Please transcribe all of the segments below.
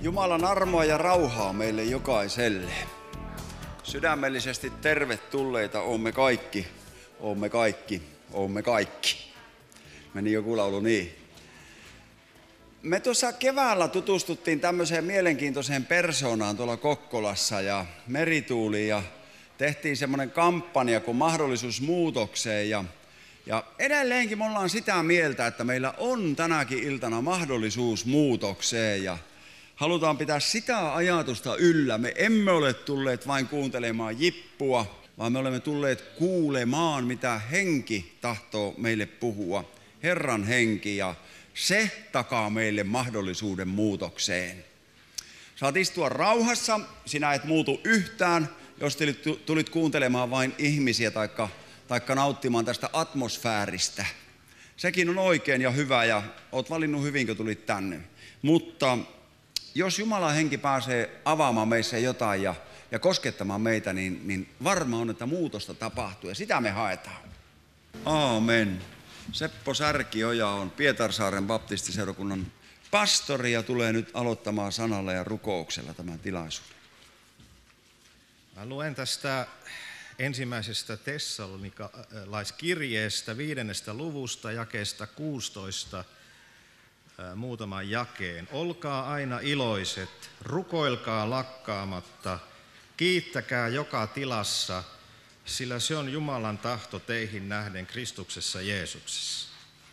Jumalan armoa ja rauhaa meille jokaiselle. Sydämellisesti tervetulleita oomme kaikki, oomme kaikki, oomme kaikki. Meni joku laulu niin. Me tuossa keväällä tutustuttiin tämmöiseen mielenkiintoiseen persoonaan tuolla Kokkolassa ja Merituuliin ja tehtiin semmoinen kampanja kuin mahdollisuus muutokseen ja edelleenkin me ollaan sitä mieltä, että meillä on tänäkin iltana mahdollisuus muutokseen ja halutaan pitää sitä ajatusta yllä. Me emme ole tulleet vain kuuntelemaan jippua, vaan me olemme tulleet kuulemaan, mitä henki tahtoo meille puhua. Herran henki, ja se takaa meille mahdollisuuden muutokseen. Saat istua rauhassa, sinä et muutu yhtään, jos tulit kuuntelemaan vain ihmisiä taikka nauttimaan tästä atmosfääristä. Sekin on oikein ja hyvä ja oot valinnut hyvin, kun tulit tänne. Mutta jos Jumalan henki pääsee avaamaan meissä jotain ja koskettamaan meitä, niin varma on, että muutosta tapahtuu ja sitä me haetaan. Aamen. Seppo Särkioja on Pietarsaaren baptistiseurakunnan pastori ja tulee nyt aloittamaan sanalla ja rukouksella tämän tilaisuuden. Mä luen tästä ensimmäisestä Tessalonikalaiskirjeestä 5. luvusta jakeesta 16 muutaman jakeen. Olkaa aina iloiset, rukoilkaa lakkaamatta, kiittäkää joka tilassa, sillä se on Jumalan tahto teihin nähden Kristuksessa Jeesuksessa.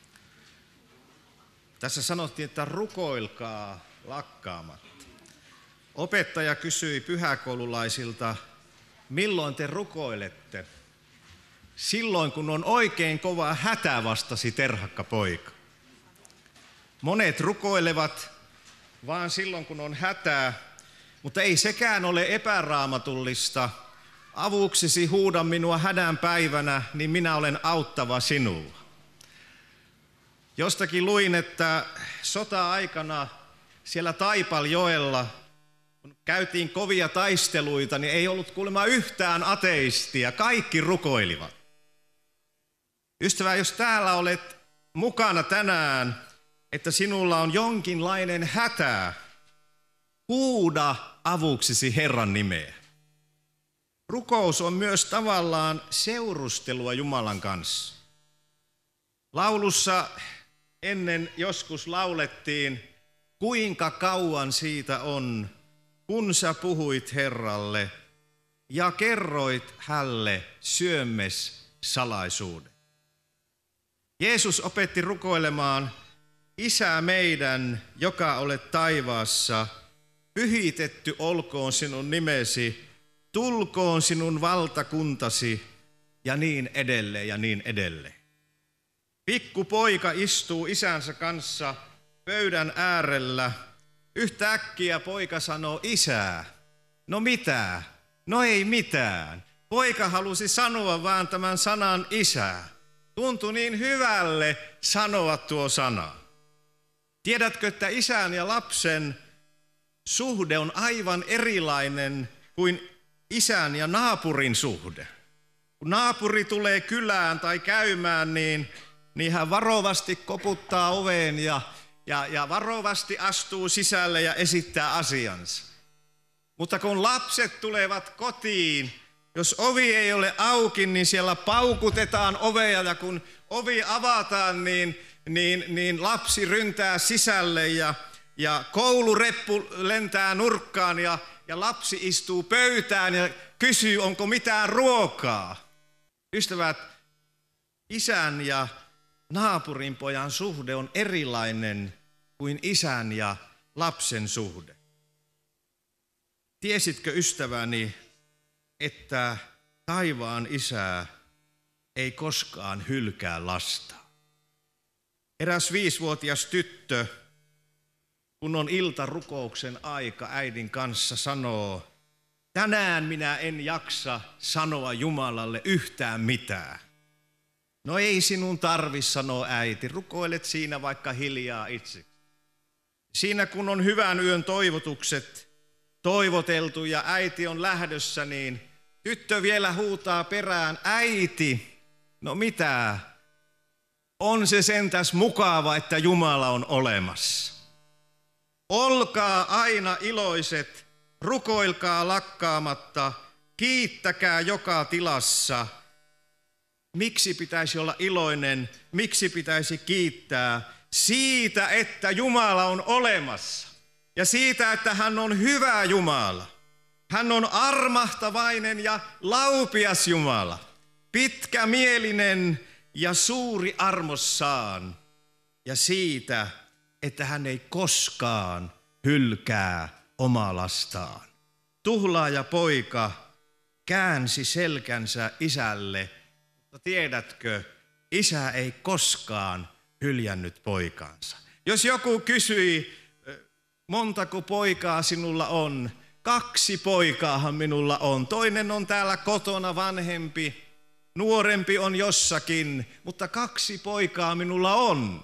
Tässä sanottiin, että rukoilkaa lakkaamatta. Opettaja kysyi pyhäkoululaisilta, milloin te rukoilette? Silloin, kun on oikein kova hätä, vastasi terhakka poika. Monet rukoilevat vaan silloin, kun on hätää, mutta ei sekään ole epäraamatullista. Avuksesi huuda minua hädän päivänä, niin minä olen auttava sinulla. Jostakin luin, että sota-aikana siellä Taipaljoella, kun käytiin kovia taisteluita, niin ei ollut kuulemma yhtään ateistia, kaikki rukoilivat. Ystävä, jos täällä olet mukana tänään, että sinulla on jonkinlainen hätä, huuda avuksesi Herran nimeä. Rukous on myös tavallaan seurustelua Jumalan kanssa. Laulussa ennen joskus laulettiin, kuinka kauan siitä on, kun sä puhuit Herralle ja kerroit hälle syömmes salaisuuden. Jeesus opetti rukoilemaan, Isä meidän, joka olet taivaassa, pyhitetty olkoon sinun nimesi, tulkoon sinun valtakuntasi ja niin edelleen ja niin edelleen. Pikkupoika istuu isänsä kanssa pöydän äärellä. Yhtäkkiä poika sanoo, isää. No mitä? No ei mitään. Poika halusi sanoa vaan tämän sanan isää. Tuntui niin hyvälle sanoa tuo sana. Tiedätkö, että isän ja lapsen suhde on aivan erilainen kuin isän ja naapurin suhde. Kun naapuri tulee kylään tai käymään, niin hän varovasti koputtaa oveen ja varovasti astuu sisälle ja esittää asiansa. Mutta kun lapset tulevat kotiin, jos ovi ei ole auki, niin siellä paukutetaan ovea ja kun ovi avataan, niin lapsi ryntää sisälle ja koulureppu lentää nurkkaan ja lapsi istuu pöytään ja kysyy, onko mitään ruokaa. Ystävät, isän ja naapurin pojan suhde on erilainen kuin isän ja lapsen suhde. Tiesitkö, ystäväni, että taivaan isä ei koskaan hylkää lasta? Eräs 5-vuotias tyttö, kun on iltarukouksen aika, äidin kanssa sanoo, tänään minä en jaksa sanoa Jumalalle yhtään mitään. No ei sinun tarvi, sanoo äiti, rukoilet siinä vaikka hiljaa itse. Siinä kun on hyvän yön toivotukset toivoteltu ja äiti on lähdössä, niin tyttö vielä huutaa perään, äiti, no mitä? On se sentäs mukava, että Jumala on olemassa. Olkaa aina iloiset, rukoilkaa lakkaamatta, kiittäkää joka tilassa. Miksi pitäisi olla iloinen? Miksi pitäisi kiittää? Siitä, että Jumala on olemassa ja siitä, että hän on hyvä Jumala. Hän on armahtavainen ja laupias Jumala, pitkämielinen ja suuri armossaan. Ja siitä, että hän ei koskaan hylkää omaa lastaan. Tuhlaaja poika käänsi selkänsä isälle, mutta tiedätkö, isä ei koskaan hyljännyt poikaansa. Jos joku kysyi, montako poikaa sinulla on? 2 poikaahan minulla on. Toinen on täällä kotona vanhempi, nuorempi on jossakin, mutta 2 poikaa minulla on.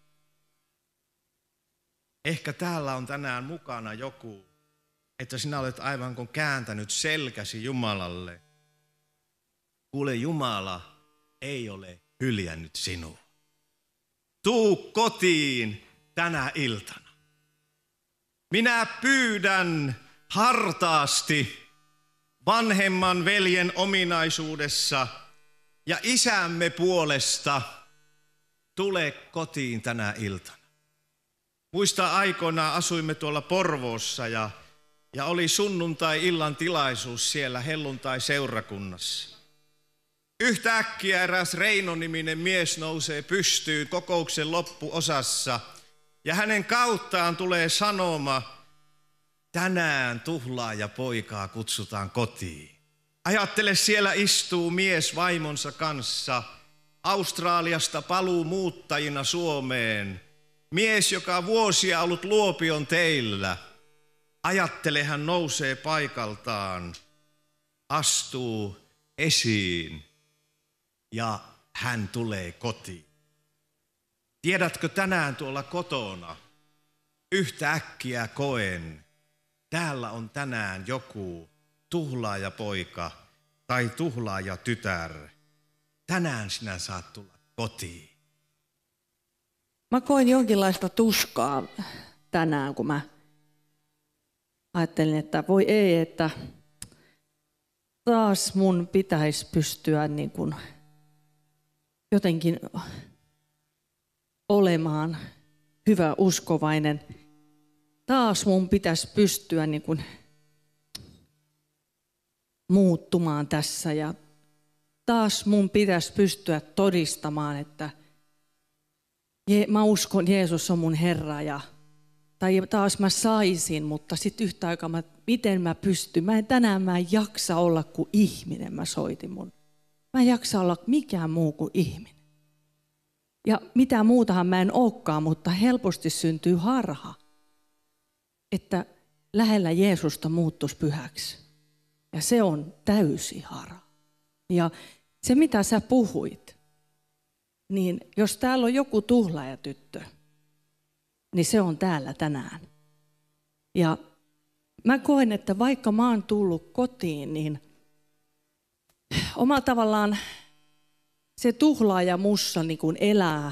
Ehkä täällä on tänään mukana joku, että sinä olet aivan kuin kääntänyt selkäsi Jumalalle. Kuule, Jumala ei ole hyljännyt sinua. Tuu kotiin tänä iltana. Minä pyydän hartaasti vanhemman veljen ominaisuudessa ja isämme puolesta, tule kotiin tänä iltana. Muista aikoinaan asuimme tuolla Porvoossa ja oli sunnuntai-illan tilaisuus siellä helluntai-seurakunnassa. Yhtäkkiä eräs Reino-niminen mies nousee pystyyn kokouksen loppuosassa ja hänen kauttaan tulee sanoma, tänään tuhlaaja poikaa kutsutaan kotiin. Ajattele, siellä istuu mies vaimonsa kanssa Australiasta paluumuuttajina Suomeen. Mies, joka vuosia ollut luopion teillä. Ajattele, hän nousee paikaltaan, astuu esiin ja hän tulee kotiin. Tiedätkö, tänään tuolla kotona yhtäkkiä koen, täällä on tänään joku tuhlaaja poika tai tuhlaaja tytär. Tänään sinä saat tulla kotiin. Mä koin jonkinlaista tuskaa tänään, kun mä ajattelin, että voi ei, että taas mun pitäisi pystyä niin kuin jotenkin olemaan hyvä uskovainen. Taas mun pitäisi pystyä niin kuin muuttumaan tässä ja taas mun pitäisi pystyä todistamaan, että mä uskon, Jeesus on mun Herra tai taas mä saisin, mutta sitten yhtä aikaa miten mä pystyn. Tänään mä en jaksa olla kuin ihminen, mä soitin mun. Mä en jaksa olla mikään muu kuin ihminen. Ja mitään muutahan mä en olekaan, mutta helposti syntyy harha, että lähellä Jeesusta muuttuisi pyhäksi. Ja se on täysi harha. Ja se mitä sä puhuit, niin jos täällä on joku tuhlaajatyttö, niin se on täällä tänään. Ja mä koen, että vaikka mä oon tullut kotiin, niin omalla tavallaan se tuhlaaja mussa niin kuin elää.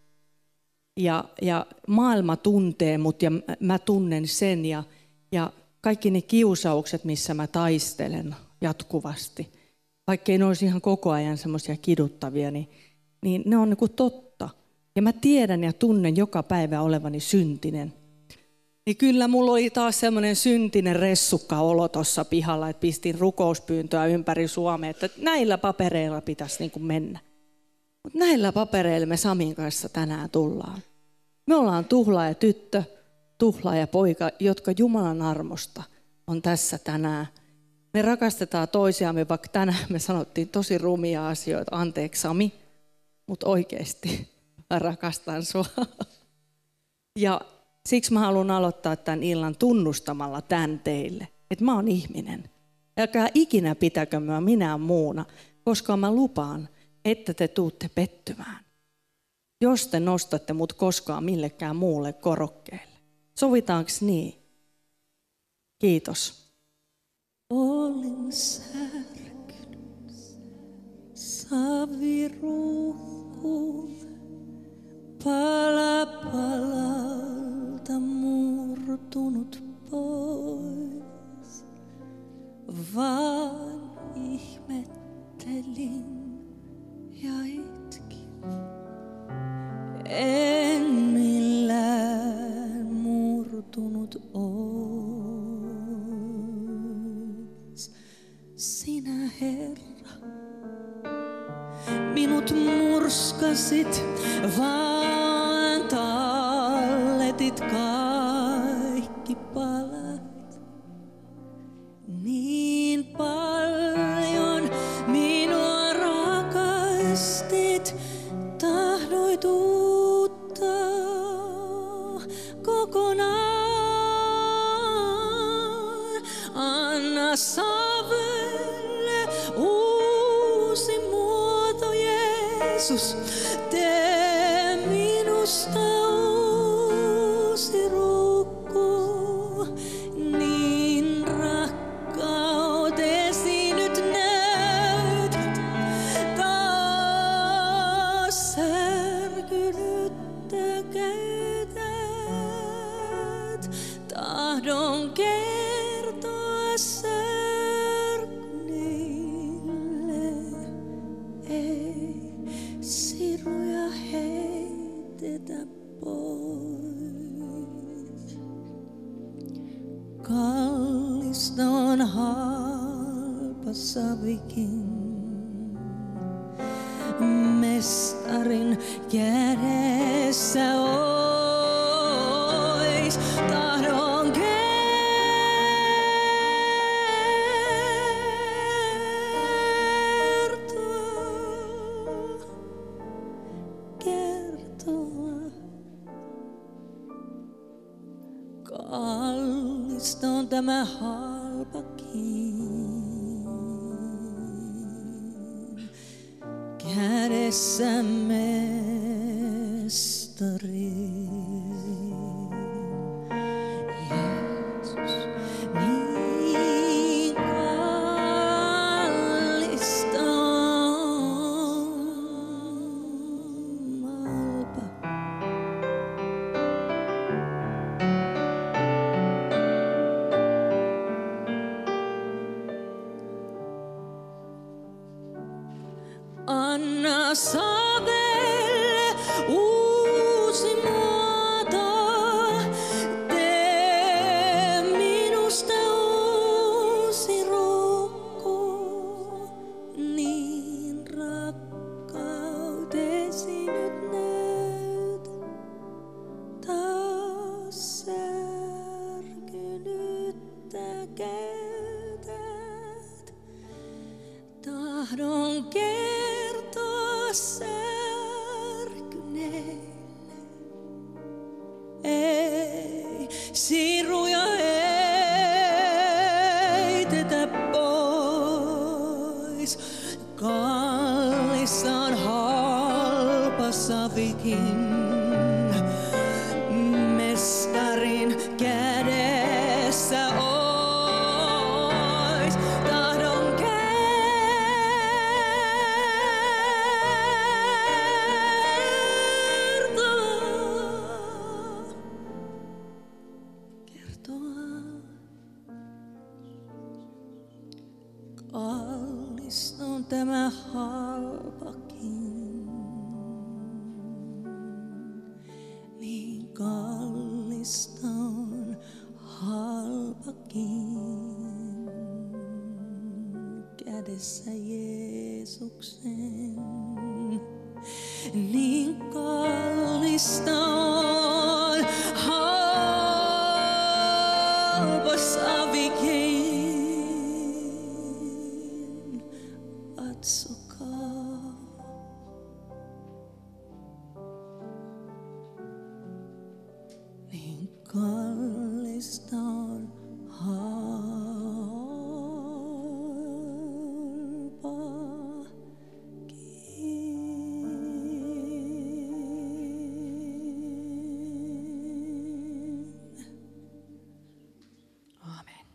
Ja maailma tuntee mut ja mä tunnen sen. Ja kaikki ne kiusaukset, missä mä taistelen jatkuvasti, vaikkei ne olisi ihan koko ajan semmoisia kiduttavia, niin ne on niin kuin totta. Ja mä tiedän ja tunnen joka päivä olevani syntinen. Niin kyllä mulla oli taas semmoinen syntinen ressukka-olo tuossa pihalla, että pistin rukouspyyntöä ympäri Suomea, että näillä papereilla pitäisi niin kuin mennä. Mutta näillä papereilla me Samin kanssa tänään tullaan. Me ollaan tuhlaaja tyttö, tuhlaaja poika, jotka Jumalan armosta on tässä tänään. Me rakastetaan toisiamme, vaikka tänään me sanottiin tosi rumia asioita. Anteeksi Sami, mutta oikeasti mä rakastan sua. Ja siksi mä haluan aloittaa tämän illan tunnustamalla tämän teille, että mä oon ihminen. Älkää ikinä pitäkö minä muuna, koska mä lupaan, että te tuutte pettymään. Jos te nostatte mut koskaan millekään muulle korokkeelle. Sovitaanko niin? Kiitos. Olin särkynyt saviruuhun, pala palalta murtunut taistelin ja itkin. En millään murtunut ois. Sinä, Herra, minut murskasit, vaan talletit kaikki palat. Niin paljon minua rakastit, tahdoit uutta kokonaan. Anna savelle uusi muoto, Jeesus, tee minusta uusi rukko, niin rakkautesi nyt näytät taas särkynyttä käytät. Tahdon kertoa särkyneille, ei siruja heitetä pois. Kallista on halpa savikin, mestarin kädessä ois. Tahdon kertoa. Kallista on tämä halpakin, kädessä mestari. Jeesus, niin kallista on halpa. Anna savelle uusi muoto, tee minusta uusi rukko, niin rakkautesi nyt näytät taas särkynyttä käytät. Tahdon kertoa särkyneille, ei siruja heitetä pois. Kallista on halpa savikin, mestarin kädessä ois. Tahdon kertoa. Kallista on tämä halpakin, niin kallista on halpakin, kädessä Jeesuksen. Niin kallista on halpa savikin, katsokaa. Niin kallista on Aamen.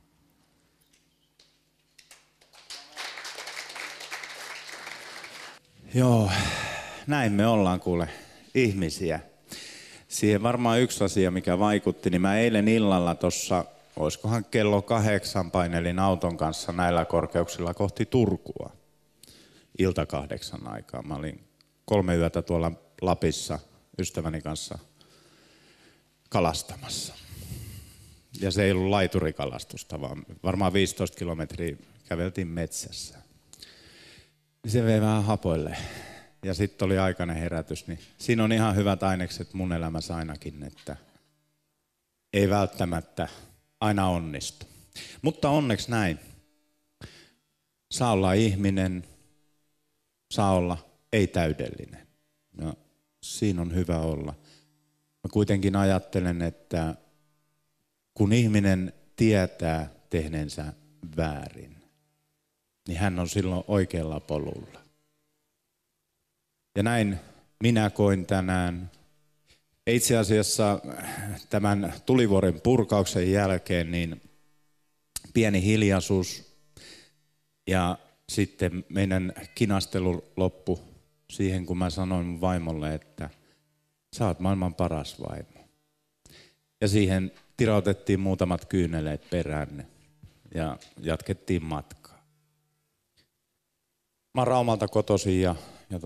Joo, näin me ollaan kuule ihmisiä. Siihen varmaan yksi asia, mikä vaikutti, niin mä eilen illalla tuossa, olisikohan kello 8 painelin auton kanssa näillä korkeuksilla kohti Turkua. ilta 8 aikaa. Mä olin 3 yötä tuolla Lapissa ystäväni kanssa kalastamassa. Ja se ei ollut laiturikalastusta, vaan varmaan 15 kilometriä käveltiin metsässä. Se vei vähän hapoille. Ja sitten oli aikainen herätys. Niin siinä on ihan hyvät ainekset mun elämässä ainakin, että ei välttämättä aina onnistu. Mutta onneksi näin. Saa olla ihminen, saa olla ei täydellinen. Ja siinä on hyvä olla. Mä kuitenkin ajattelen, että kun ihminen tietää tehneensä väärin, niin hän on silloin oikealla polulla. Ja näin minä koin tänään. Itse asiassa tämän tulivuoren purkauksen jälkeen niin pieni hiljaisuus ja sitten meidän kinastelu loppui siihen, kun mä sanoin mun vaimolle, että sä oot maailman paras vaimo. Ja siihen tirautettiin muutamat kyyneleet perään ja jatkettiin matkaa. Mä oon Raumalta kotoisin ja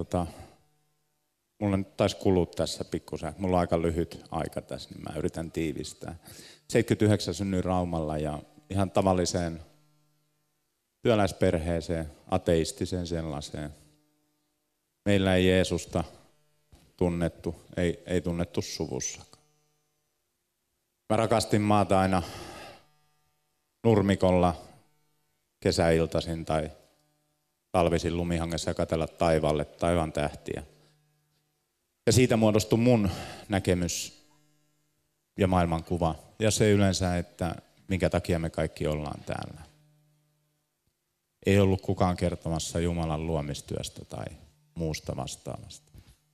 mulla nyt taisi kulua tässä pikkusen. Mulla on aika lyhyt aika tässä, niin mä yritän tiivistää. 79 synnyin Raumalla ja ihan tavalliseen työläisperheeseen, ateistiseen sellaiseen. Meillä ei Jeesusta tunnettu, ei tunnettu suvussakaan. Mä rakastin maata aina nurmikolla kesäiltaisin tai talvisin lumihangessa ja katsella taivaalle taivaan tähtiä. Ja siitä muodostui mun näkemys ja maailmankuva. Ja se yleensä, että minkä takia me kaikki ollaan täällä. Ei ollut kukaan kertomassa Jumalan luomistyöstä tai muusta vastaavasta.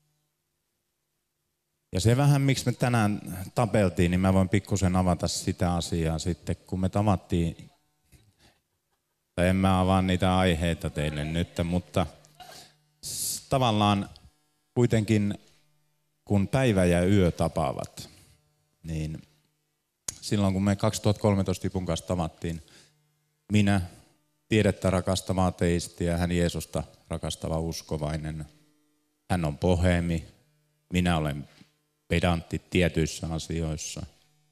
Ja se vähän, miksi me tänään tapeltiin, niin mä voin pikkusen avata sitä asiaa sitten, kun me tavattiin. Tai en mä avaa niitä aiheita teille nyt, mutta tavallaan kuitenkin kun päivä ja yö tapaavat, niin silloin kun me 2013 Ipun kanssa tavattiin, minä tiedettä rakastava ateisti ja hän Jeesusta rakastava uskovainen. Hän on boheemi, minä olen pedantti tietyissä asioissa.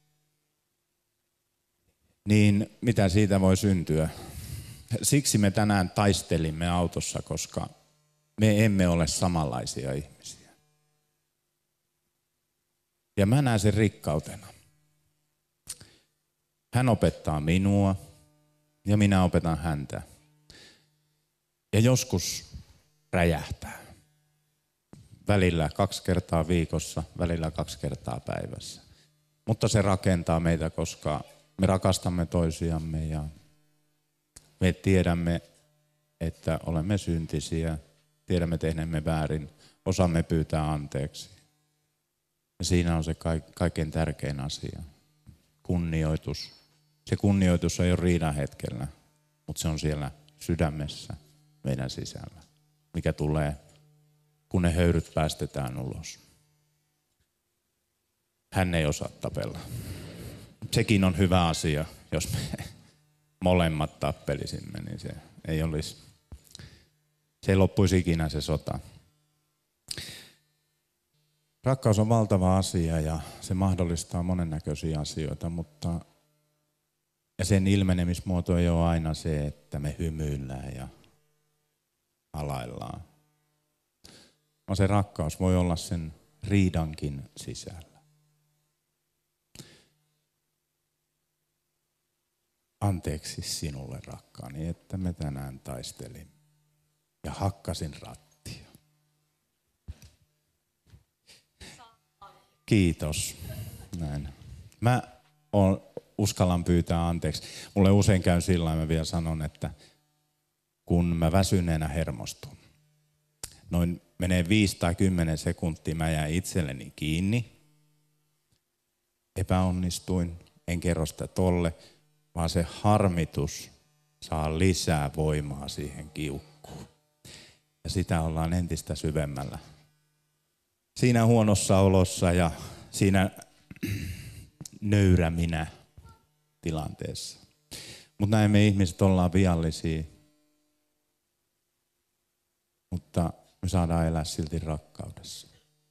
Niin mitä siitä voi syntyä? Siksi me tänään taistelimme autossa, koska me emme ole samanlaisia ihmisiä. Ja mä näen sen rikkautena. Hän opettaa minua ja minä opetan häntä. Ja joskus räjähtää. Välillä 2 kertaa viikossa, välillä 2 kertaa päivässä. Mutta se rakentaa meitä, koska me rakastamme toisiamme ja me tiedämme, että olemme syntisiä, tiedämme tehneemme väärin, osaamme pyytää anteeksi. Ja siinä on se kaikkein tärkein asia, kunnioitus. Se kunnioitus ei ole riidan hetkellä, mutta se on siellä sydämessä, meidän sisällä, mikä tulee, kun ne höyryt päästetään ulos. Hän ei osaa tapella. Sekin on hyvä asia, jos me molemmat tappelisimme, niin se ei loppuisi ikinä se sota. Rakkaus on valtava asia ja se mahdollistaa monennäköisiä asioita, mutta ja sen ilmenemismuoto ei ole aina se, että me hymyillään ja alaillaan. No se rakkaus voi olla sen riidankin sisällä. Anteeksi sinulle rakkaani, että me tänään taistelimme ja hakkasin rattia. Kiitos. Näin. Mä uskallan pyytää anteeksi. Mulle usein käy sillä tavalla, mä vielä sanon, että kun mä väsyneenä hermostun, noin menee 5 tai 10 sekuntia, mä jään itselleni kiinni, epäonnistuin, en kerro sitä tolle, vaan se harmitus saa lisää voimaa siihen kiukkuun. Ja sitä ollaan entistä syvemmällä. Siinä huonossa olossa ja siinä nöyräminä tilanteessa. Mutta näin me ihmiset ollaan viallisia. mutta me saadaan elää silti rakkaudessa.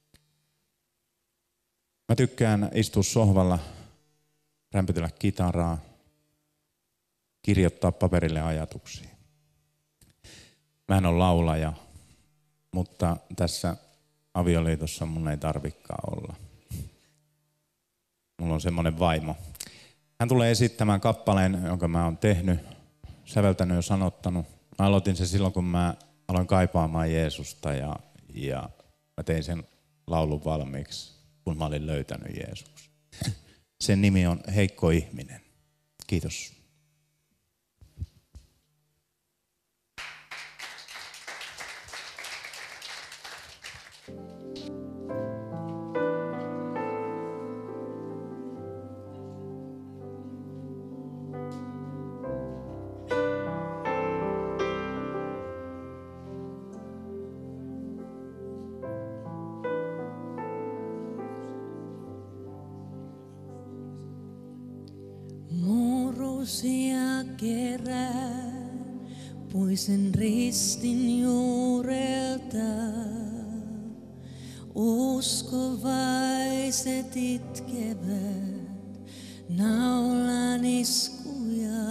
Mä tykkään istua sohvalla, rämpytellä kitaraa, kirjoittaa paperille ajatuksia. Mä en ole laulaja, mutta tässä avioliitossa mun ei tarvikaan olla. Mulla on semmoinen vaimo. Hän tulee esittämään kappaleen, jonka mä oon tehnyt, säveltänyt ja sanottanut. Mä aloitin se silloin, kun mä aloin kaipaamaan Jeesusta ja mä tein sen laulun valmiiksi, kun mä olin löytänyt Jeesus. Sen nimi on Heikko ihminen. Kiitos. Murusia kerään puisen ristin juurelta. Uskovaiset itkevät naulan iskuja.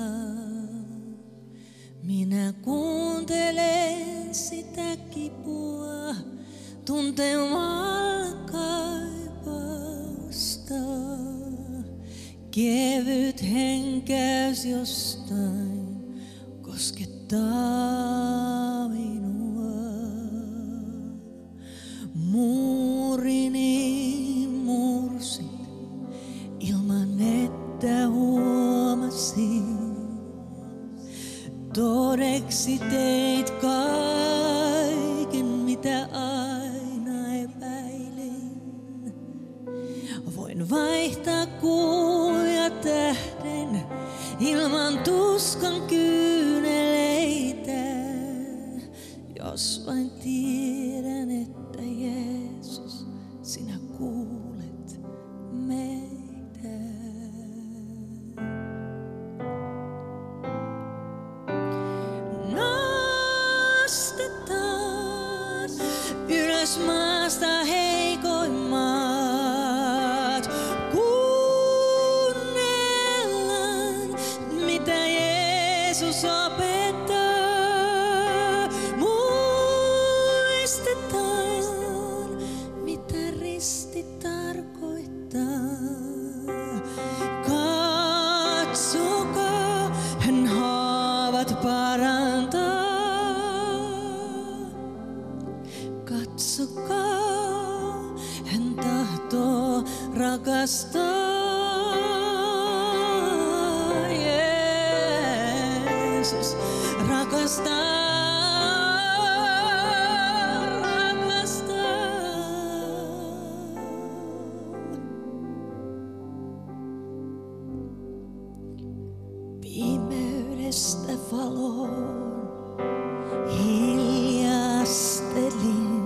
Minä kuuntelen sitä kipua, tuntemaan kaipausta. Kevyt henkäys jostain koskettaa minua. Muurini mursit ilman että huomasin. Todeksi teit kaiken mitä aina epäilin. Voin vaihtaa kuun ja tähden ilman tuskan kyyneleitä, jos vain tiedän, että Jeesus, sinä kuulet meitä. Nostetaan ylös maasta heikoimmat. Kuunnellaan, mitä Jeesus opettaa. Muistetaan, mitä risti tarkoittaa. Katsokaa, hän haavat parantaa. Katsokaa, hän tahtoo rakastaa. Jeesus rakastaa. Pimeydestä valoon hiljastelin,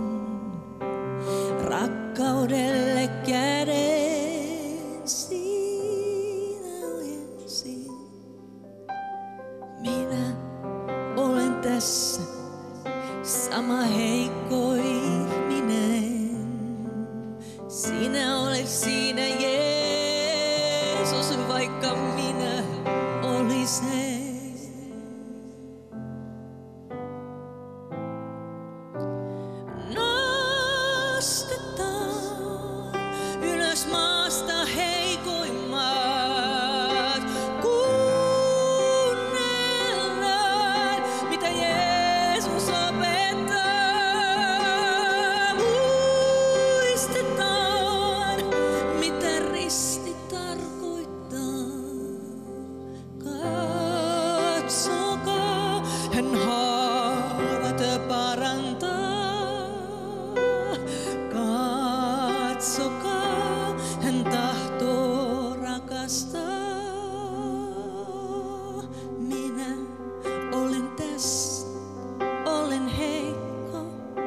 rakkaudelle käden siinä ojensin. Minä olen tässä sama heikko ihminen. Sinä olet siinä Jeesus, vaikka minä olisen. Nostetaan ylös maasta heikoimmat. Kuunnellaan, mitä Jeesus opettaa. Muistetaan, mitä risti tarkoittaa. Katsokaa, hän haavat parantaa. Katsokaa, hän tahtoo rakastaa. Minä olen tässä, olen heikko.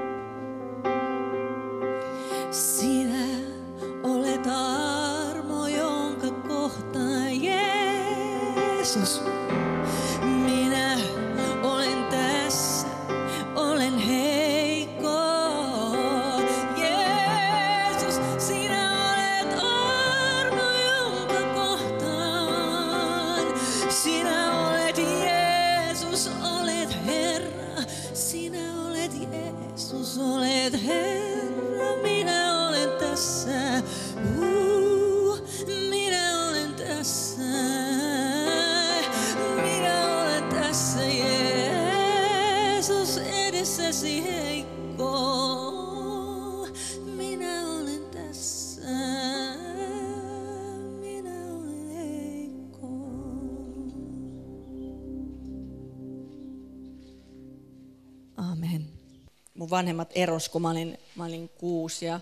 Sinä olet armo, jonka kohtaan Jeesus. Minä olen tässä, olen heikko. Jeesus, olet Herra, minä olen tässä. Minä olen tässä. Minä olen tässä, Jeesus, edessäsi heikko. Minä olen tässä. Minä olen heikko. Amen. Mun vanhemmat eros, kun mä olin 6 ja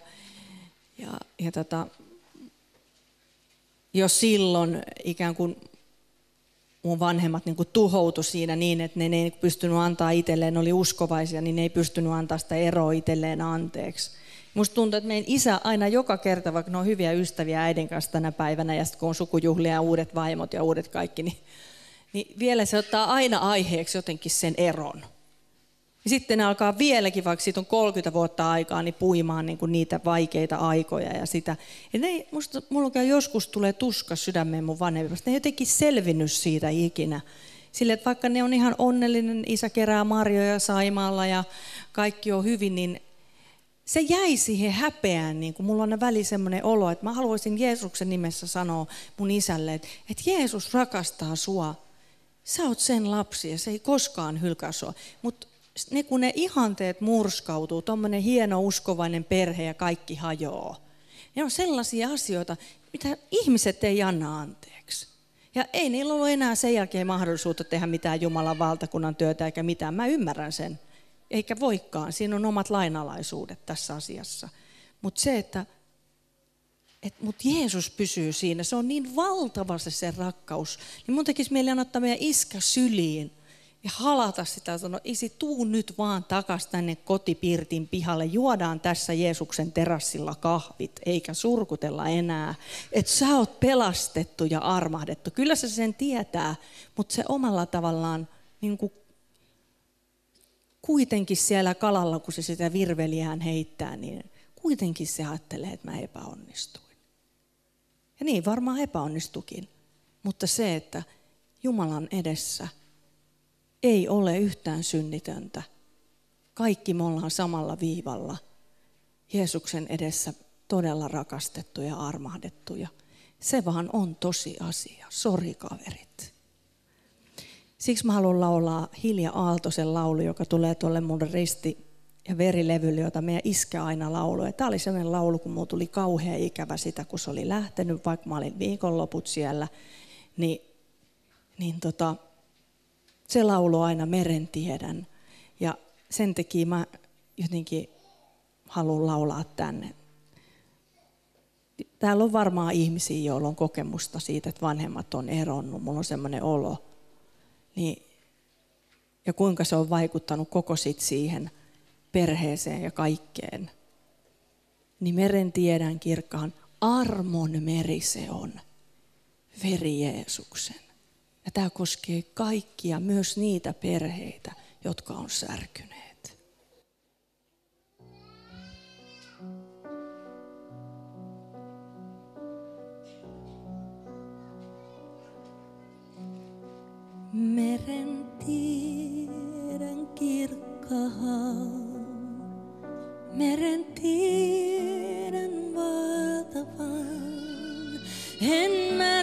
jo silloin ikään kuin mun vanhemmat niin kuin tuhoutu siinä niin, että ne ei pystynyt antaa itselleen, ne oli uskovaisia, niin ne ei pystynyt antaa sitä eroa itselleen anteeksi. Musta tuntuu, että meidän isä aina joka kerta, vaikka ne on hyviä ystäviä äidin kanssa tänä päivänä, ja sitten kun on sukujuhlia ja uudet vaimot ja uudet kaikki, niin vielä se ottaa aina aiheeksi jotenkin sen eron. Ja sitten ne alkaa vieläkin, vaikka siitä on 30 vuotta aikaa, niin puimaan niin kuin niitä vaikeita aikoja ja sitä. Ja mulla joskus tulee tuska sydämeen mun vanhemmista. Ne ei jotenkin selvinnyt siitä ikinä. Sille, että vaikka ne on ihan onnellinen, isä kerää marjoja Saimaalla ja kaikki on hyvin, niin se jäi siihen häpeään. Niin kuin mulla on väli semmoinen olo, että mä haluaisin Jeesuksen nimessä sanoa mun isälle, että Jeesus rakastaa sua. Sä oot sen lapsi ja se ei koskaan hylkää sua. Mutta kun ne ihanteet murskautuu, tommoinen hieno uskovainen perhe ja kaikki hajoaa. Ne on sellaisia asioita, mitä ihmiset ei anna anteeksi. Ja ei niillä ollut enää sen jälkeen mahdollisuutta tehdä mitään Jumalan valtakunnan työtä eikä mitään. Mä ymmärrän sen. Eikä voikaan. Siinä on omat lainalaisuudet tässä asiassa. Mutta se, että Jeesus pysyy siinä, se on niin valtava se rakkaus. Niin mun tekisi mieli ottaa meidän iskä syliin. Ja halata sitä ja sanoa, isi, tuu nyt vaan takas tänne kotipirtin pihalle. Juodaan tässä Jeesuksen terassilla kahvit, eikä surkutella enää. Että sä oot pelastettu ja armahdettu. Kyllä se sen tietää, mutta se omalla tavallaan niin kuin kuitenkin siellä kalalla, kun se sitä virveliään heittää, niin kuitenkin se ajattelee, että mä epäonnistuin. Ja niin varmaan epäonnistukin. Mutta se, että Jumalan edessä ei ole yhtään synnitöntä. Kaikki me ollaan samalla viivalla. Jeesuksen edessä todella rakastettuja ja armahdettuja. Se vaan on tosi asia. Sori kaverit. Siksi mä haluan laulaa Hilja Aaltosen laulu, joka tulee tuolle mun risti- ja verilevylle, jota meidän iskä aina lauloi. Tämä oli sellainen laulu, kun mulla tuli kauhea ikävä sitä, kun se oli lähtenyt, vaikka mä olin viikonloput siellä. Se laulu aina meren tiedän ja sen takia mä jotenkin haluan laulaa tänne. Täällä on varmaan ihmisiä, joilla on kokemusta siitä, että vanhemmat on eronnut. Mulla on semmoinen olo. Ja kuinka se on vaikuttanut koko sit siihen perheeseen ja kaikkeen. Niin meren tiedän kirkkaan, armon meri se on, veri Jeesuksen. Ja tämä koskee kaikkia, myös niitä perheitä, jotka on särkyneet. Meren tiedän kirkkaan, meren tiedän valtavan, en mä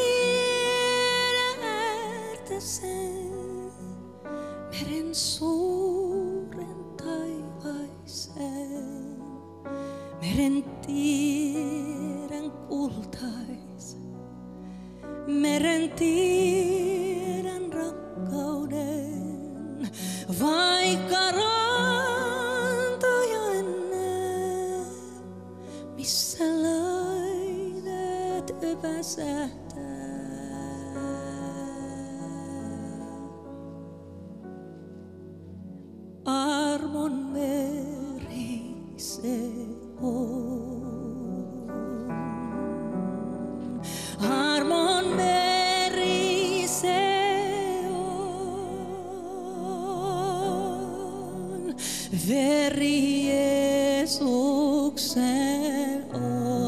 tiedä äärtä sen, meren suuren taivaisen, meren tiedän kultais, meren tiedän rakkauden, vaikka rantoja en näe, missä laineet öpäsähtää. Armon meri se on. Armon meri se on. Veri Jeesuksen on.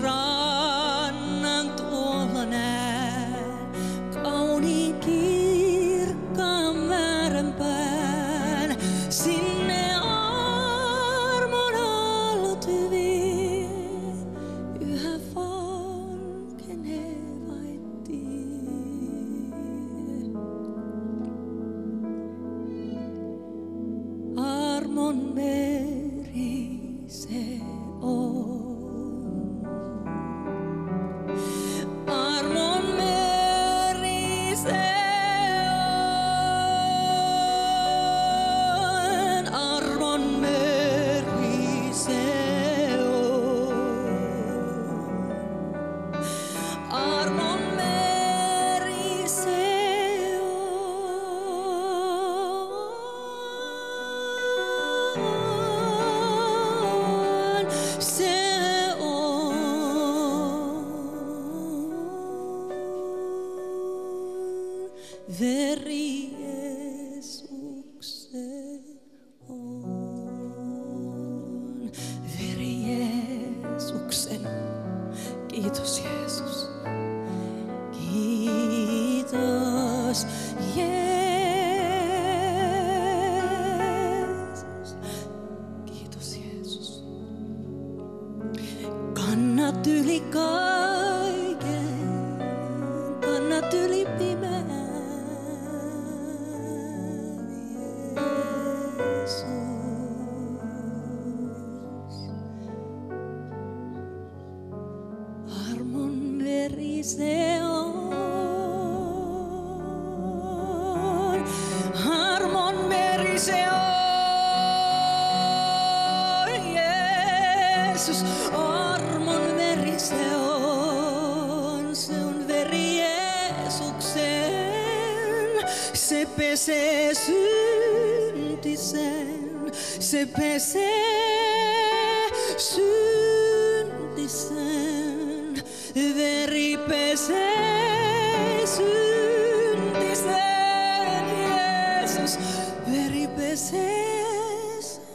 rannan tuolla näen, kauniin kirkkaan määränpään. Sinne armon aallot hyvin yhä vankenevat tie. Armon meri se on. Armon meri se on. Armon meri se on. Armon meri se on. Se on. Veri Jeesuksen on. Veri Jeesuksen. Kiitos Jeesus. Kiitos Jeesus. Kiitos Jeesus. Kannat yli kaiken, kannat yli pimeän, Jeesus. Armon veri se on. Armon meri se on. Jeesus, armon veri se on. Se on veri Jeesuksen. Se pesee syntisen. Se pesee syntisen. Veri pesee syntisen. Jeesus, veri pesee sen.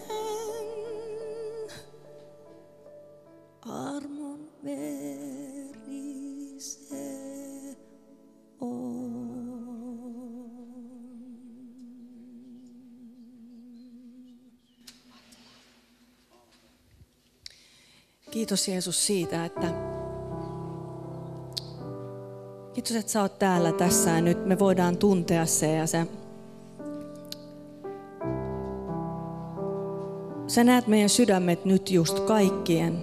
Armon veri se on. Kiitos Jeesus siitä, että kiitos, että sä oot täällä tässä ja nyt me voidaan tuntea se ja sä näet meidän sydämet nyt just kaikkien.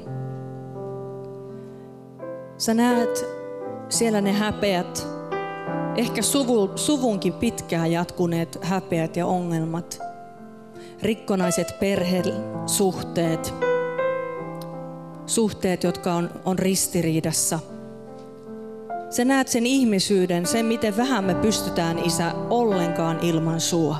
Sä näet siellä ne häpeät, ehkä suvunkin pitkään jatkuneet häpeät ja ongelmat, rikkonaiset perhesuhteet, suhteet, jotka on ristiriidassa. Sä näet sen ihmisyyden, sen miten vähän me pystytään, Isä, ollenkaan ilman sua.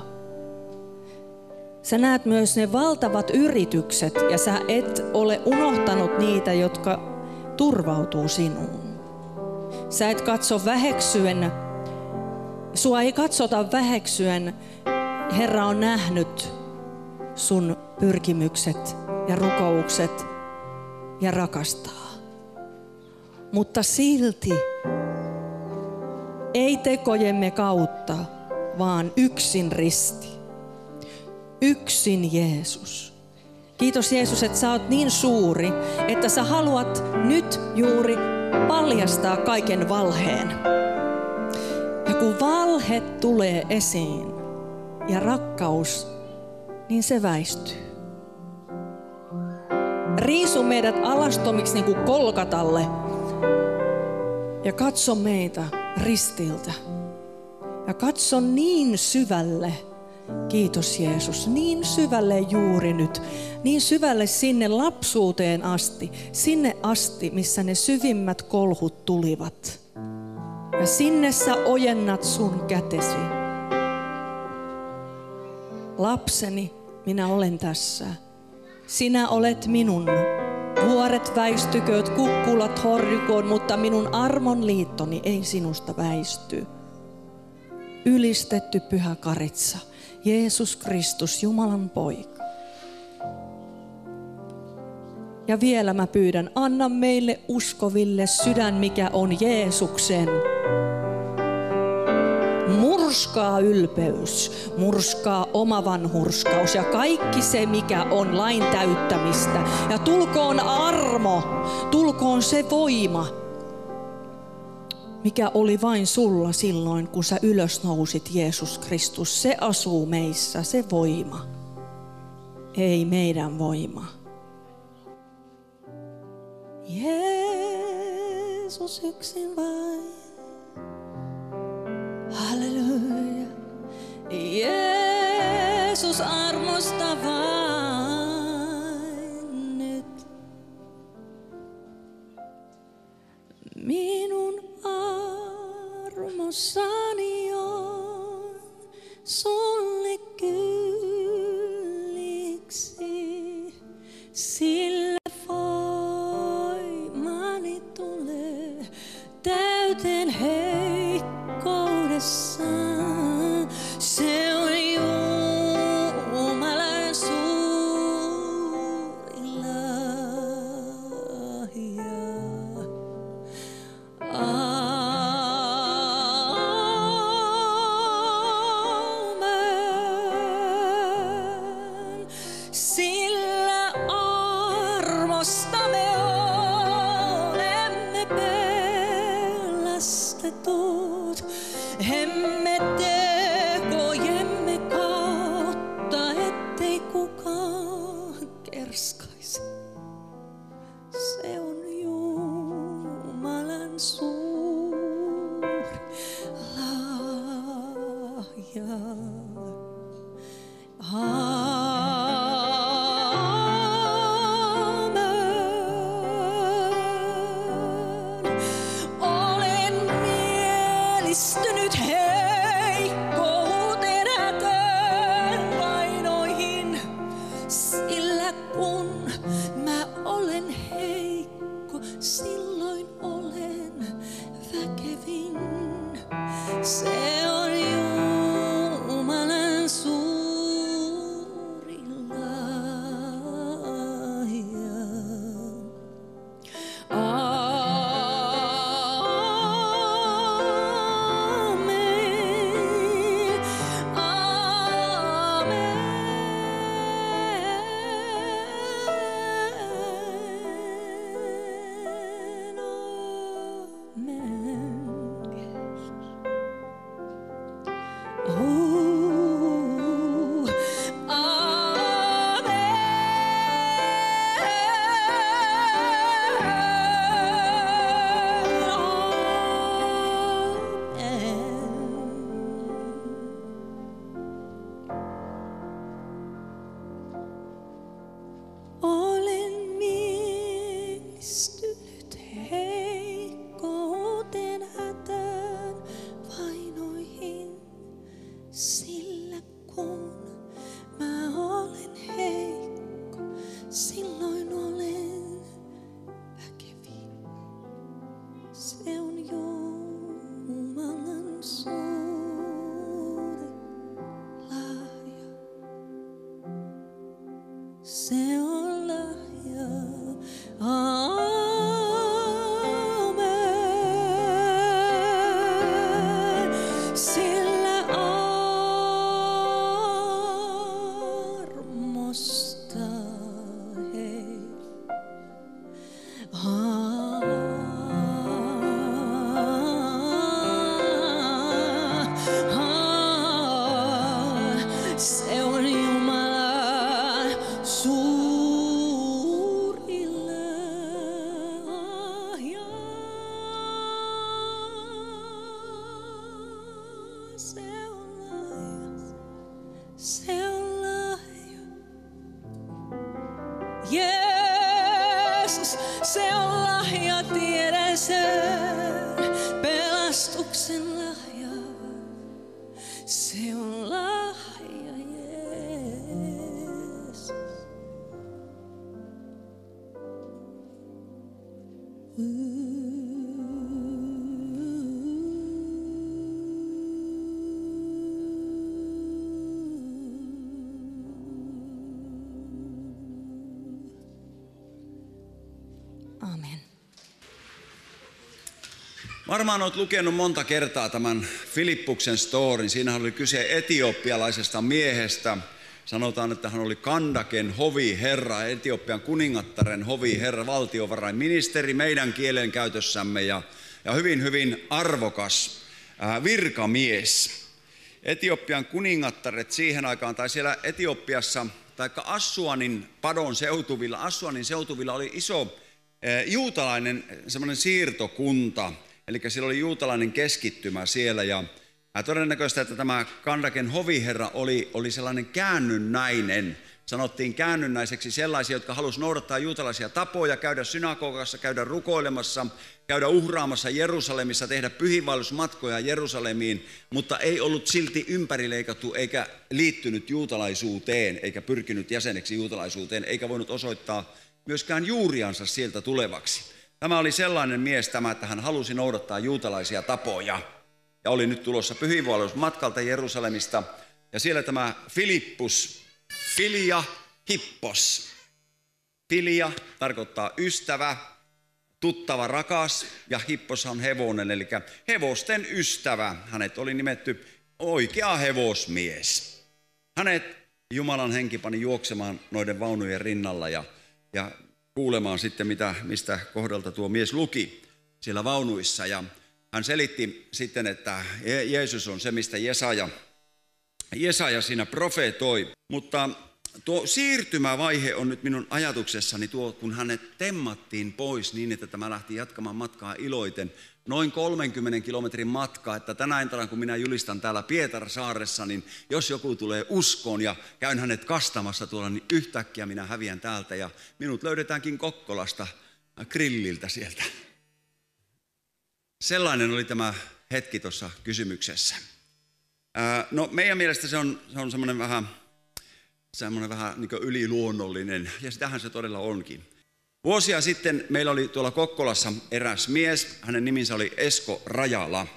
Sä näet myös ne valtavat yritykset ja sä et ole unohtanut niitä, jotka turvautuu sinuun. Sä et katso väheksyen, sua ei katsota väheksyen. Herra on nähnyt sun pyrkimykset ja rukoukset ja rakastaa. Mutta silti ei tekojemme kautta, vaan yksin risti. Yksin Jeesus. Kiitos Jeesus, että sä oot niin suuri, että sä haluat nyt juuri paljastaa kaiken valheen. Ja kun valhe tulee esiin ja rakkaus, niin se väistyy. Riisu meidät alastomiksi niin kuin Kolkatalle ja katso meitä ristiltä. Ja katso niin syvälle, kiitos Jeesus, niin syvälle juuri nyt, niin syvälle sinne lapsuuteen asti, sinne asti, missä ne syvimmät kolhut tulivat. Ja sinne sä ojennat sun kätesi. Lapseni, minä olen tässä. Sinä olet minun. Vuoret väistykööt, kukkulat horjukoon, mutta minun armon liittoni ei sinusta väisty. Ylistetty Pyhä Karitsa, Jeesus Kristus, Jumalan poika. Ja vielä mä pyydän, anna meille uskoville sydän, mikä on Jeesuksen. Murskaa ylpeys, murskaa oma vanhurskaus ja kaikki se, mikä on lain täyttämistä. Ja tulkoon armo, tulkoon se voima, mikä oli vain sulla silloin, kun sä ylösnousit, Jeesus Kristus. Se asuu meissä, se voima, ei meidän voima. Jeesus yksin vain. Halleluja. Jeesus armosta vain nyt. Minun armossani on sulle kylliksi, sillä voimani tulee täyteen heikkoudessaan. Se on Jumalan suuri lahja. Amen. Sillä armosta me olemme pelastetut. Emme tekojemme kautta, ettei kukaan kerskaisi. Se on Jumalan suuri lahja. Amen. Olen mielistynyt heikkouteen, hätään, vainoihin, sillä kun mä olen heikko, silloin olen väkevin. Se on Jumalan suuri lahja. Amen. Olen mielistynyt heikkouteen, hätään, vainoihin, sillä kun mä olen heikko, silloin olen väkevin. Se on Jumalan suuri lahja. Se on lahja. Amen. Sillä armosta hei. Se on Jumalan suuri. Varmaan olet lukenut monta kertaa tämän Filippuksen storin. Siinä oli kyse etiopialaisesta miehestä. Sanotaan, että hän oli Kandaken hoviherra, Etiopian kuningattaren hoviherra, valtiovarainministeri meidän kielenkäytössämme ja hyvin, hyvin arvokas virkamies. Etiopian kuningattaret siihen aikaan, tai siellä Etiopiassa, tai Assuanin padon seutuvilla, Assuanin seutuvilla oli iso juutalainen semmoinen siirtokunta, eli siellä oli juutalainen keskittymä siellä, ja todennäköistä, että tämä Kandaken hoviherra oli sellainen käännynnäinen. Sanottiin käännynnäiseksi sellaisia, jotka halusivat noudattaa juutalaisia tapoja, käydä synagogassa, käydä rukoilemassa, käydä uhraamassa Jerusalemissa, tehdä pyhiinvaellusmatkoja Jerusalemiin, mutta ei ollut silti ympärileikattu eikä liittynyt juutalaisuuteen, eikä pyrkinyt jäseneksi juutalaisuuteen, eikä voinut osoittaa myöskään juuriansa sieltä tulevaksi. Tämä oli sellainen mies että hän halusi noudattaa juutalaisia tapoja. Ja oli nyt tulossa pyhiinvaellusmatkalta Jerusalemista. Ja siellä tämä Filippus, Filia Hippos. Filia tarkoittaa ystävä, tuttava, rakas, ja Hippos on hevonen, eli hevosten ystävä. Hänet oli nimetty oikea hevosmies. Hänet Jumalan henki pani juoksemaan noiden vaunujen rinnalla ja kuulemaan sitten, mistä kohdalta tuo mies luki siellä vaunuissa. Ja hän selitti sitten, että Jeesus on se, mistä Jesaja siinä profeetoi. Mutta tuo siirtymävaihe on nyt minun ajatuksessani kun hänet temmattiin pois niin, että tämä lähti jatkamaan matkaa iloiten. Noin 30 kilometrin matkaa, että tänä iltana kun minä julistan täällä Pietarsaaressa, niin jos joku tulee uskoon ja käyn hänet kastamassa tuolla, niin yhtäkkiä minä häviän täältä ja minut löydetäänkin Kokkolasta grilliltä sieltä. Sellainen oli tämä hetki tuossa kysymyksessä. No meidän mielestä se on semmoinen vähän niin kuin yliluonnollinen, ja sitähän se todella onkin. Vuosia sitten meillä oli tuolla Kokkolassa eräs mies, hänen niminsä oli Esko Rajala.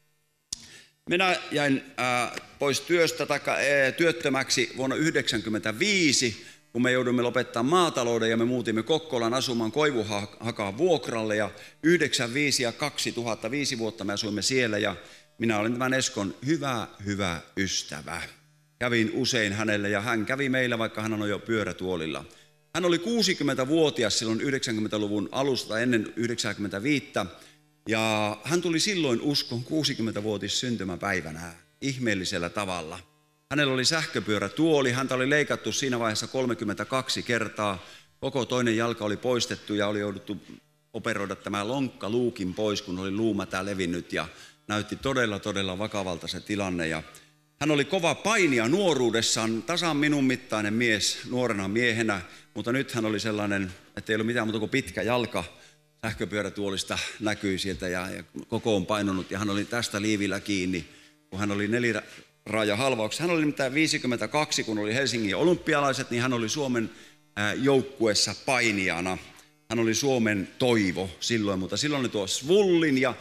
Minä jäin pois työstä työttömäksi vuonna 1995, kun me joudumme lopettamaan maatalouden ja me muutimme Kokkolaan asumaan Koivuhakaan vuokralle. Ja 1995 ja 2005 vuotta me asuimme siellä ja minä olin tämän Eskon hyvä ystävä. Kävin usein hänelle ja hän kävi meillä, vaikka hän on jo pyörätuolilla. Hän oli 60-vuotias silloin 90-luvun alusta ennen 95 ja hän tuli silloin uskon 60-vuotis syntymäpäivänä ihmeellisellä tavalla. Hänellä oli sähköpyörätuoli, häntä oli leikattu siinä vaiheessa 32 kertaa, koko toinen jalka oli poistettu ja oli jouduttu operoida tämä lonkkaluukin pois, kun oli luumätä levinnyt ja näytti todella vakavalta se tilanne. Ja hän oli kova painija nuoruudessaan, tasan minun mittainen mies nuorena miehenä, mutta nyt hän oli sellainen, että ei ollut mitään muuta kuin pitkä jalka sähköpyörätuolista näkyi sieltä ja koko on painunut ja hän oli tästä liivillä kiinni, kun hän oli neliraajahalvauksessa. Hän oli nimittäin 52, kun oli Helsingin olympialaiset, niin hän oli Suomen joukkueessa painijana. Hän oli Suomen toivo silloin, mutta silloin oli tuo Svullin ja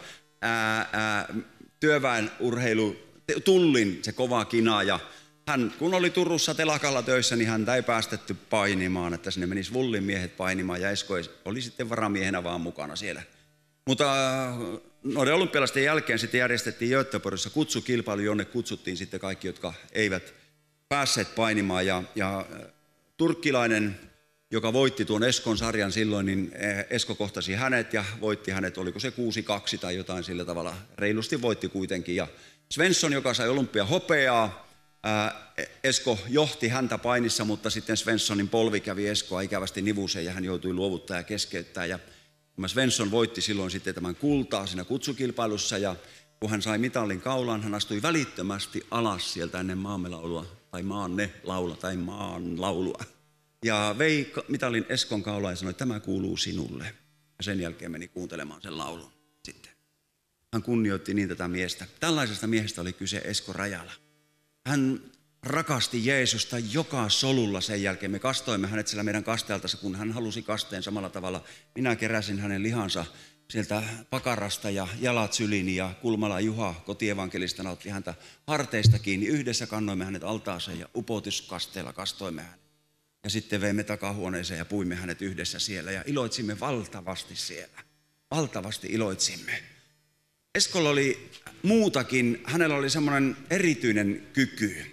työväenurheilu Tullin se kova kina ja hän kun oli Turussa telakalla töissä, niin häntä ei päästetty painimaan, että sinne meni Svullin miehet painimaan ja Esko oli sitten varamiehenä vaan mukana siellä. Mutta noiden olympialaisten jälkeen sitten järjestettiin Göteborgissa kutsukilpailu, jonne kutsuttiin sitten kaikki, jotka eivät päässeet painimaan ja turkkilainen, joka voitti tuon Eskon sarjan silloin, niin Esko kohtasi hänet ja voitti hänet, oliko se 6-2 tai jotain sillä tavalla, reilusti voitti kuitenkin. Ja Svensson, joka sai olympiahopeaa, Esko johti häntä painissa, mutta sitten Svenssonin polvi kävi Eskoa ikävästi nivuseen ja hän joutui luovuttaa ja keskeyttää. Ja Svensson voitti silloin sitten tämän kultaa siinä kutsukilpailussa ja kun hän sai mitallin kaulaan, hän astui välittömästi alas sieltä ennen maamme laulua tai maanne laulua tai maan laulua. Ja vei mitallin Eskon kaulaan ja sanoi, että tämä kuuluu sinulle. Ja sen jälkeen meni kuuntelemaan sen laulun sitten. Hän kunnioitti niin tätä miestä. Tällaisesta miehestä oli kyse Esko Rajala. Hän rakasti Jeesusta joka solulla sen jälkeen. Me kastoimme hänet siellä meidän kasteeltassa, kun hän halusi kasteen samalla tavalla. Minä keräsin hänen lihansa sieltä pakarasta ja jalat syliin ja Kulmala Juha kotievankelistana otti häntä harteista kiinni. Yhdessä kannoimme hänet altaaseen ja upotuskasteella kastoimme hänet. Ja sitten veimme takahuoneeseen ja puimme hänet yhdessä siellä ja iloitsimme valtavasti siellä. Valtavasti iloitsimme. Eskolla oli muutakin, hänellä oli semmoinen erityinen kyky.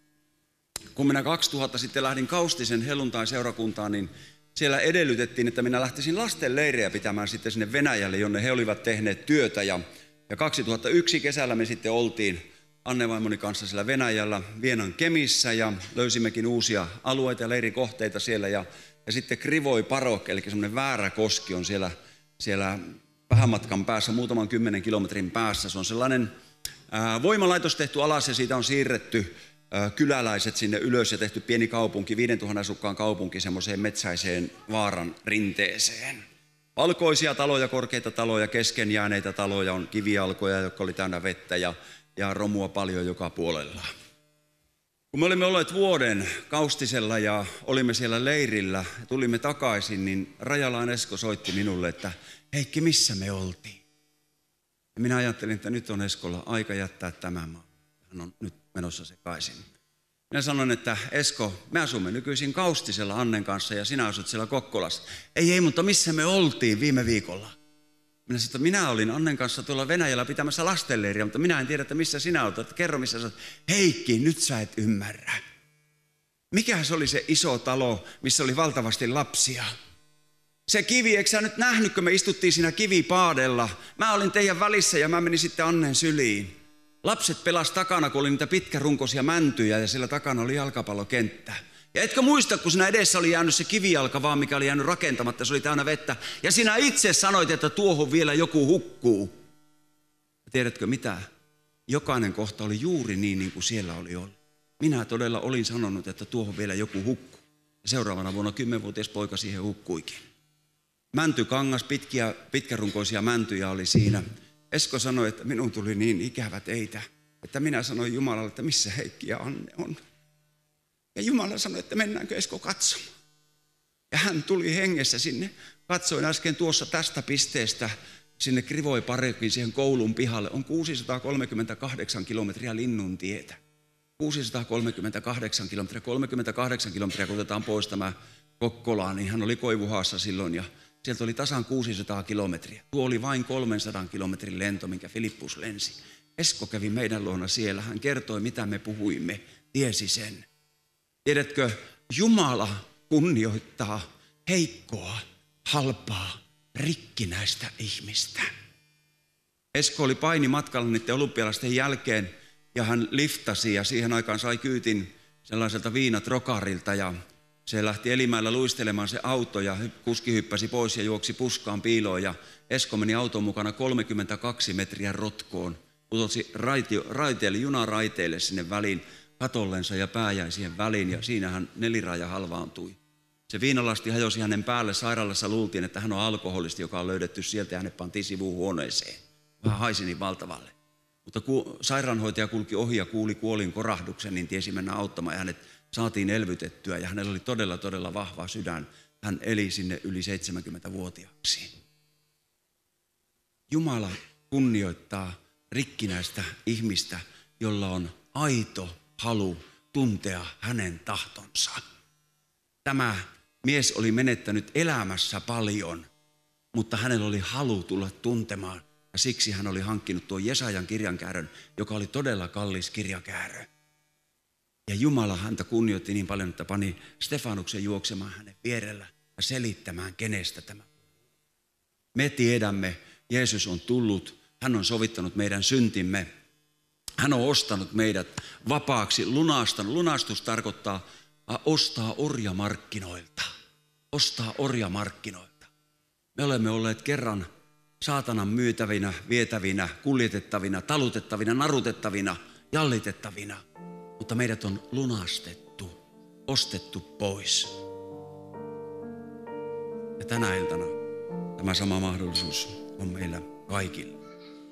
Kun minä 2000 sitten lähdin Kaustisen helluntai-seurakuntaan, niin siellä edellytettiin, että minä lähtisin lastenleirejä pitämään sitten sinne Venäjälle, jonne he olivat tehneet työtä. Ja 2001 kesällä me sitten oltiin Anne-vaimoni kanssa siellä Venäjällä Vienan Kemissä ja löysimmekin uusia alueita ja leirikohteita siellä. Ja sitten Krivoi Parok, eli semmoinen väärä koski on siellä vähän matkan päässä, muutaman 10 kilometrin päässä. Se on sellainen voimalaitos tehty alas ja siitä on siirretty kyläläiset sinne ylös ja tehty pieni kaupunki, 5000 asukkaan kaupunki semmoiseen metsäiseen vaaran rinteeseen. Valkoisia taloja, korkeita taloja, kesken jääneitä taloja, on kivijalkoja, jotka oli täynnä vettä ja romua paljon joka puolella. Kun me olimme olleet vuoden Kaustisella ja olimme siellä leirillä ja tulimme takaisin, niin Rajalan Esko soitti minulle, että Heikki, missä me oltiin? Ja minä ajattelin, että nyt on Eskolla aika jättää tämä maa. Hän on nyt menossa sekaisin. Minä sanoin, että Esko, me asumme nykyisin Kaustisella Annen kanssa ja sinä asut siellä Kokkolassa. Ei, mutta missä me oltiin viime viikolla? Minä sanoin, että minä olin Annen kanssa tuolla Venäjällä pitämässä lastenleiriä, mutta minä en tiedä, että missä sinä olet. Että kerro, missä sä olet. Heikki, nyt sä et ymmärrä. Mikä se oli se iso talo, missä oli valtavasti lapsia? Se kivi, eikö sä nyt nähnyt, kun me istuttiin siinä kivipaadella? Mä olin teidän välissä ja mä menin sitten Annen syliin. Lapset pelas takana, kun oli niitä pitkärunkoisia mäntyjä ja siellä takana oli jalkapallokenttä. Ja etkö muista, kun siinä edessä oli jäänyt se kivijalka vaan, mikä oli jäänyt rakentamatta, se oli täynnä vettä. Ja sinä itse sanoit, että tuohon vielä joku hukkuu. Ja tiedätkö mitä? Jokainen kohta oli juuri niin kuin siellä oli ollut. Minä todella olin sanonut, että tuohon vielä joku hukkuu. Ja seuraavana vuonna 10-vuotias poika siihen hukkuikin. Mäntykangas, pitkärunkoisia mäntyjä oli siinä. Esko sanoi, että minun tuli niin ikävä teitä, että minä sanoin Jumalalle, että missä Heikki ja Anne on. Ja Jumala sanoi, että mennäänkö Esko katsomaan. Ja hän tuli hengessä sinne. Katsoin äsken tuossa tästä pisteestä sinne Krivoi Parekin siihen koulun pihalle. On 638 kilometriä Linnuntietä. 638 kilometriä. 38 kilometriä, kun otetaan pois tämä Kokkolaan, niin hän oli Koivuhaassa silloin ja sieltä oli tasan 600 kilometriä. Tuo oli vain 300 kilometrin lento, minkä Filippus lensi. Esko kävi meidän luona siellä. Hän kertoi, mitä me puhuimme. Tiesi sen. Tiedätkö, Jumala kunnioittaa heikkoa, halpaa, rikkinäistä ihmistä. Esko oli painimatkalla niiden olympialaisten jälkeen ja hän liftasi ja siihen aikaan sai kyytin sellaiselta viinatrokarilta ja se lähti Elimäellä luistelemaan se auto ja kuski hyppäsi pois ja juoksi puskaan piiloon ja Esko meni auton mukana 32 metriä rotkoon. Putosi raiteille, junaraiteille sinne väliin katollensa ja pää jäi siihen väliin ja siinä hän neliraaja halvaantui. Se viinalasti hajosi hänen päälle, sairaalassa luultiin, että hän on alkoholisti, joka on löydetty sieltä ja hänet pantiin sivuhuoneeseen. Vähän haisi niin valtavalle. Mutta kun sairaanhoitaja kulki ohi ja kuuli kuolin korahduksen, niin tiesi mennä auttamaan ja hänet saatiin elvytettyä ja hänellä oli todella vahva sydän. Hän eli sinne yli 70-vuotiaaksi. Jumala kunnioittaa rikkinäistä ihmistä, jolla on aito halu tuntea hänen tahtonsa. Tämä mies oli menettänyt elämässä paljon, mutta hänellä oli halu tulla tuntemaan ja siksi hän oli hankkinut tuon Jesajan kirjankäärön, joka oli todella kallis kirjakäärö. Ja Jumala häntä kunnioitti niin paljon, että pani Stefanuksen juoksemaan hänen vierellä ja selittämään, kenestä tämä. Me tiedämme, Jeesus on tullut, hän on sovittanut meidän syntimme. Hän on ostanut meidät vapaaksi, lunastanut. Lunastus tarkoittaa ostaa orjamarkkinoilta. Ostaa orjamarkkinoilta. Me olemme olleet kerran saatanan myytävinä, vietävinä, kuljetettavina, talutettavina, narutettavina, jallitettavina. Mutta meidät on lunastettu, ostettu pois. Ja tänä iltana tämä sama mahdollisuus on meillä kaikilla.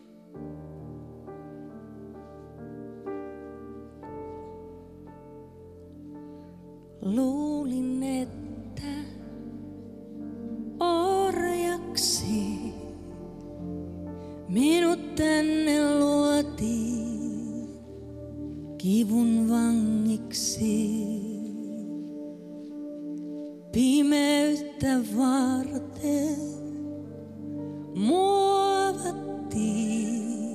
Luulin, että orjaksi minut tänne luotiin kivun vangiksi. Pimeyttä varten muovattiin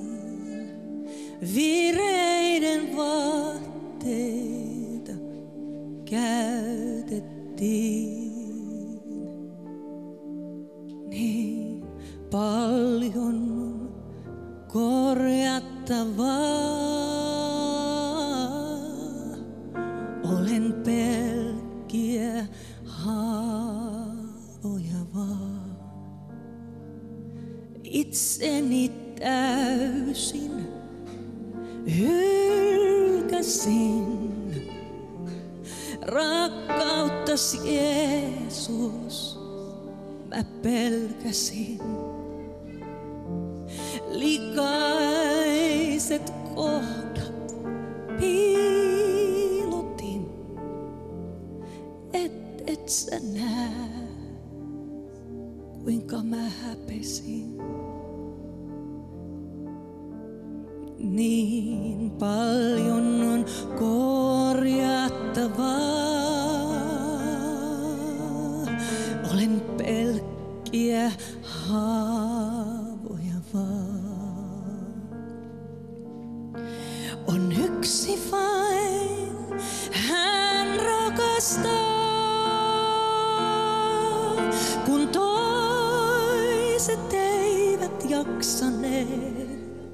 vireiden vaatteita käytettiin. Niin paljon on korjattavaa. Olen pelkkiä haavoja vaan. Itseni täysin hylkäsin. Rakkauttas Jeesus mä pelkäsin. Likaiset kohdat piilotin, et sä näe, kuinka mä häpesin. Niin paljon on korjattavaa. Olen pelkkiä haavoja vaan. On yksi vain, hän rakastaa, kun toiset eivät jaksaneet.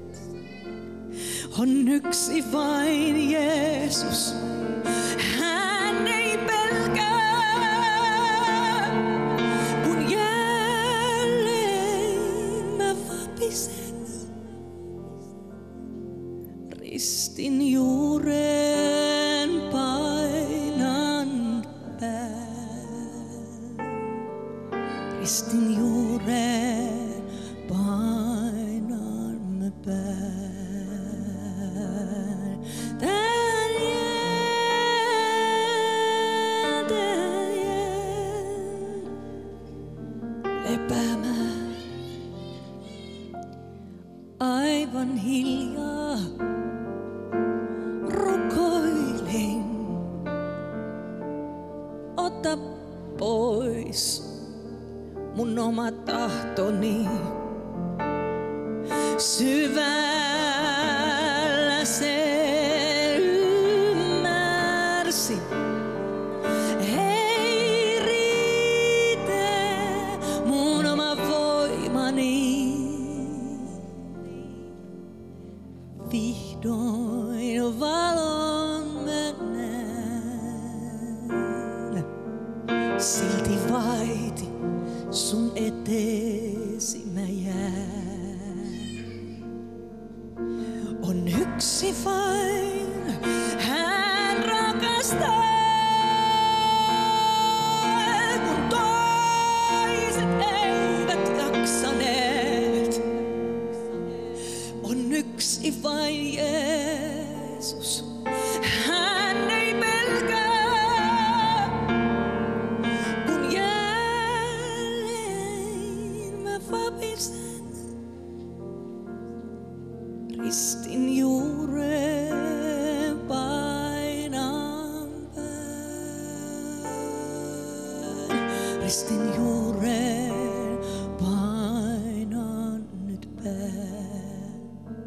On yksi vain Jeesus, hän ei pelkää, kun jälleen mä vapisen. Ristin juuren painan päällä, ristin juuren painan päällä. Lepäämään aivan hiljaa rukoilen. Ota pois mun oma tahtoni. Syvällä se ymmärsi. Ei riitä mun oma voimani. Vihdoin valon mä näen. Silti vaiti sun eteesi mä jään. On yksi vain, hän rakastaa, kun toiset eivät jaksaneet. On yksi vain Jeesus, hän ei pelkää, kun jälleen mä vapisen. Ristin juureen painan pään. Ristin juureen painan nyt pään.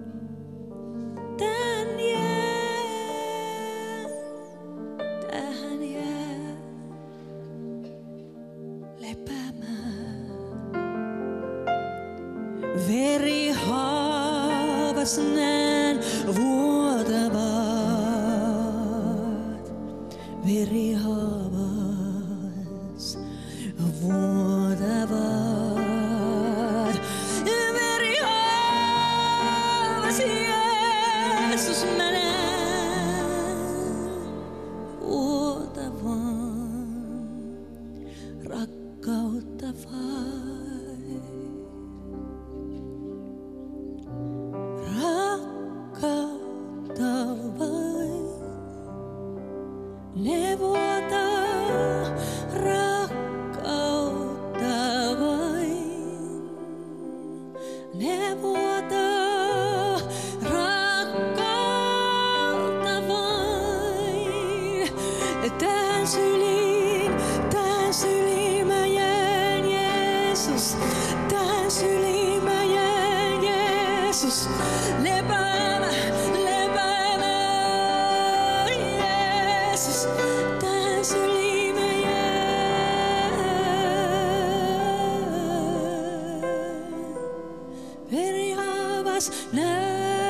Tähän jää lepäämään. Veri haavas näen vuotavat. Veri haavas vuotavat. Veri haavas Jeesus mä näen vuotavan rakkautta vain. Rakkautta vain. Ne vuotaa rakkautta vain. Ne vuotaa rakkautta vain. Tähän syliin mä jään Jeesus. Tähän syliin mä jään Jeesus. Lepäämään. taivas näyttää.